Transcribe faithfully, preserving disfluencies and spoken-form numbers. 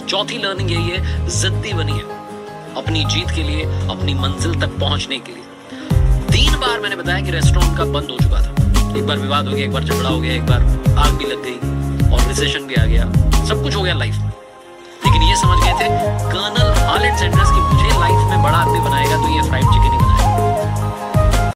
चौथी लर्निंग यही है, जिद्दी बनिए अपनी जीत के लिए, अपनी मंजिल तक पहुंचने के लिए। तीन बार मैंने बताया कि रेस्टोरेंट का बंद हो चुका था। एक बार विवाद हो गया, एक बार झगड़ा हो गया, एक बार आग भी लग गई और रिसेशन भी आ गया, सब कुछ हो गया लाइफ में। लेकिन ये समझ गए थे